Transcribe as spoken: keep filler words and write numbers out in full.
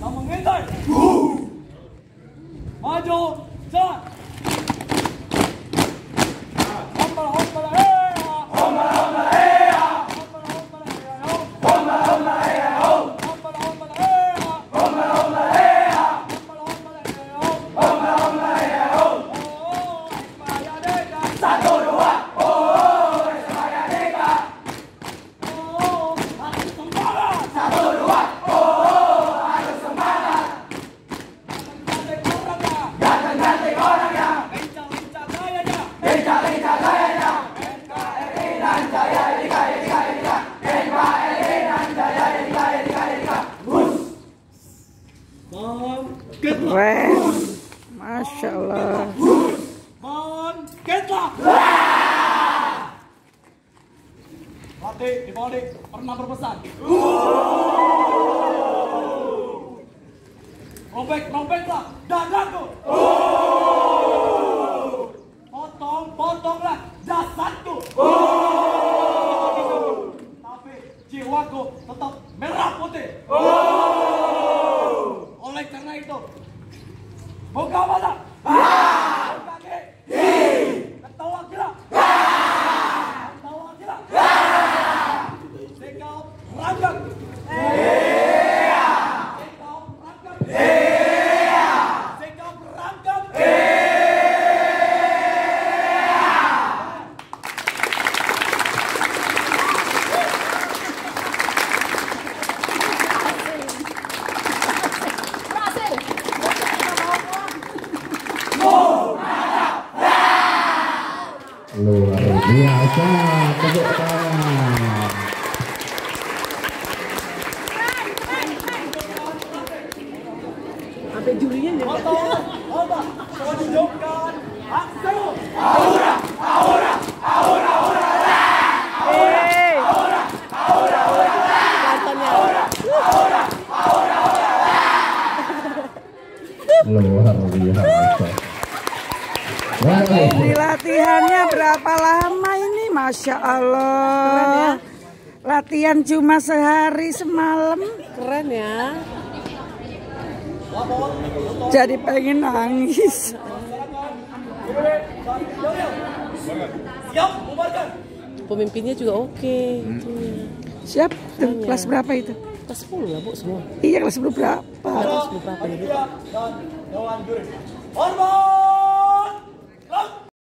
yang mengintai. Maju, jalan. Hombal, hombal, hei. Hombal, hombal, hei. Hombal, hombal, hei. Hombal, hombal, hei. Hombal, hombal, hei. Hombal, hombal, hei. Hombal, hombal, hei. Hombal, hombal, hei. Oh, Ismaya Deka. Satu, dua. Oh, Ismaya Deka. Oh, harus semangat. Satu, dua. Oh, harus semangat. Ganti-ganti orangnya. Lincah-lincah gayanya. Lincah-lincah gayanya. N K R I dan Jaya Dika, Dika, Dika. N K R I dan Jaya Dika, Dika, Dika. Bus. Bangkitlah. Keren. Masya Allah. Bangkitlah. Latih di balik pernah berpesan. Robek-robeklah dadaku. Potong-potonglah jasadku. Tapi jiwaku tetap merah putih. Oleh karena itu, buka mata, buka kaki, ketawa gila, ketawa gila, sikap rangkap, sikap rangkap, sikap rangkap. Luar biasa, tepuk tangan. Sampai jurinya nih. Foto, foto, tunjukkan hasil. Aura, aura, aura, aura. Hei. Aura, aura, aura. Kelihatannya. Aura, aura, aura, aura. Luar biasa. Ini latihannya berapa lama ini? Masya Allah. Keren ya. Latihan cuma sehari semalam. Keren ya. Jadi pengen nangis. Siap, bubarkan. Pemimpinnya juga oke. Siap. Tuh, kelas berapa itu? Kelas sepuluh lah Bu semua. Iya, kelas sepuluh berapa? Kelas sepuluh berapa nih Bu? Dan Dewan Juri. Hormat.